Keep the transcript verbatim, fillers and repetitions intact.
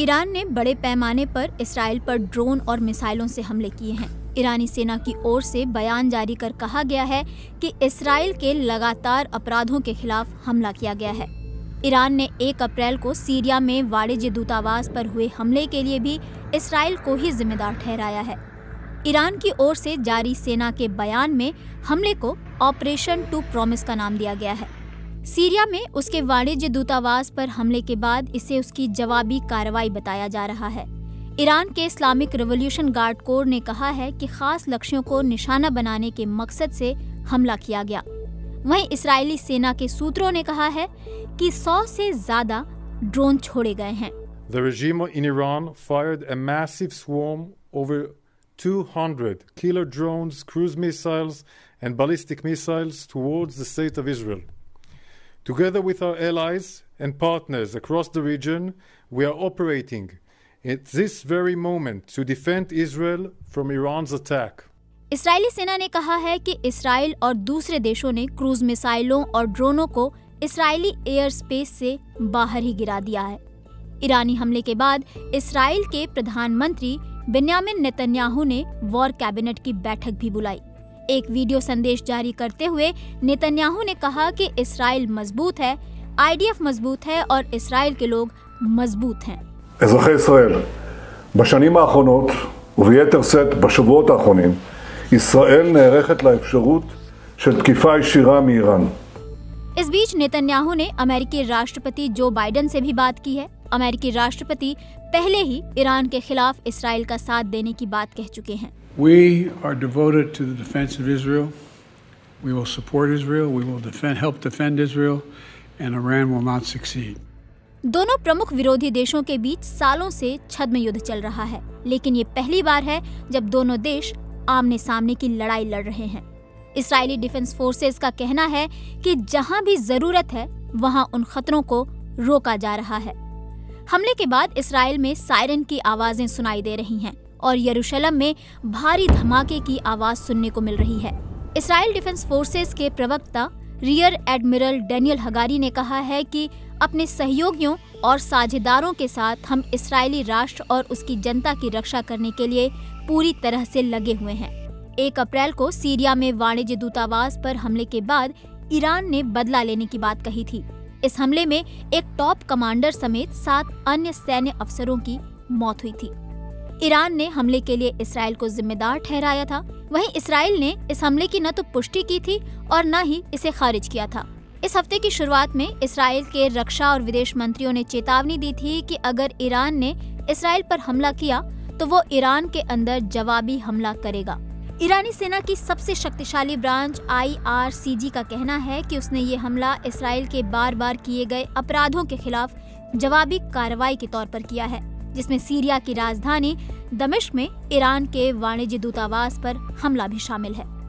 Iran ने बड़े पैमाने पर इसराइल पर ड्रोन और मिसाइलों से हमले किए हैं। ईरानी सेना की ओर से बयान जारी कर कहा गया है कि इसराइल के लगातार अपराधों के खिलाफ हमला किया गया है। ईरान ने एक अप्रैल को सीरिया में वाणिज्य दूतावास पर हुए हमले के लिए भी इसराइल को ही जिम्मेदार ठहराया है। ईरान की ओर से जारी सेना के बयान में हमले को ऑपरेशन टू प्रॉमिस का नाम दिया गया है। सीरिया में उसके वाणिज्य दूतावास पर हमले के बाद इसे उसकी जवाबी कार्रवाई बताया जा रहा है। ईरान के इस्लामिक रिवॉल्यूशन गार्ड कोर ने कहा है कि खास लक्ष्यों को निशाना बनाने के मकसद से हमला किया गया। वहीं इस्राएली सेना के सूत्रों ने कहा है कि सौ से ज्यादा ड्रोन छोड़े गए हैं। The regime in Iran fired a massive swarm over two hundred killer drones, cruise missiles and ballistic missiles towards the state of Israel. Together with our allies and partners across the region, we are operating at this very moment to defend Israel from Iran's attack. इस्राएली सेना ने कहा है कि Israel और दूसरे देशों ने cruise मिसाइलों और ड्रोनों को इस्राएली एयर स्पेस से बाहर ही गिरा दिया है। ईरानी हमले के बाद इस्राइल के प्रधानमंत्री बेन्यामिन नेतन्याहू ने वॉर कैबिनेट की बैठक भी बुलाई। एक वीडियो संदेश जारी करते हुए नेतन्याहू ने कहा कि इस्राइल मजबूत है, आईडीएफ मजबूत है और इस्राइल के लोग मजबूत हैं। אזרחי ישראל, בשנים האחרונות וביתר שאת בשבועות האחרונים, ישראל נערכת לאפשרות של תקיפה ישירה מאיראן. इस बीच नेतन्याहू ने अमेरिकी राष्ट्रपति जो बाइडेन से भी बात की है। अमेरिकी राष्ट्रपति पहले ही ईरान के खिलाफ इस्राइल का साथ देने की बात कह चुके हैं। We are devoted to the defense of Israel. We will support Israel. We will defend, help defend Israel, and Iran will not succeed. दोनों प्रमुख विरोधी देशों के बीच सालों से छद्म युद्ध चल रहा है, लेकिन ये पहली बार है जब दोनों देश आमने सामने की लड़ाई लड़ रहे हैं। इस्राएली डिफेंस फोर्सेस का कहना है कि जहां भी जरूरत है वहां उन खतरों को रोका जा रहा है। हमले के बाद इस्राएल में सायरन की आवाजें सुनाई दे रही हैं और यरूशलेम में भारी धमाके की आवाज सुनने को मिल रही है। इस्राएल डिफेंस फोर्सेस के प्रवक्ता रियर एडमिरल डेनियल हगारी ने कहा है कि अपने सहयोगियों और साझेदारों के साथ हम इस्राएली राष्ट्र और उसकी जनता की रक्षा करने के लिए पूरी तरह से लगे हुए हैं। एक अप्रैल को सीरिया में वाणिज्य दूतावास पर हमले के बाद ईरान ने बदला लेने की बात कही थी। इस हमले में एक टॉप कमांडर समेत सात अन्य सैन्य अफसरों की मौत हुई थी। ईरान ने हमले के लिए इस्राएल को जिम्मेदार ठहराया था। वहीं इस्राएल ने इस हमले की न तो पुष्टि की थी और न ही इसे खारिज किया था। इस हफ्ते की शुरुआत में इस्राएल के रक्षा और विदेश मंत्रियों ने चेतावनी दी थी कि अगर ईरान ने इस्राएल पर हमला किया तो वो ईरान के अंदर जवाबी हमला करेगा। ईरानी सेना की सबसे शक्तिशाली ब्रांच आई आर सी जी का कहना है कि उसने ये हमला इस्राएल के बार बार किए गए अपराधों के खिलाफ जवाबी कार्रवाई के तौर पर किया है, जिसमें सीरिया की राजधानी दमिश्क में ईरान के वाणिज्य दूतावास पर हमला भी शामिल है।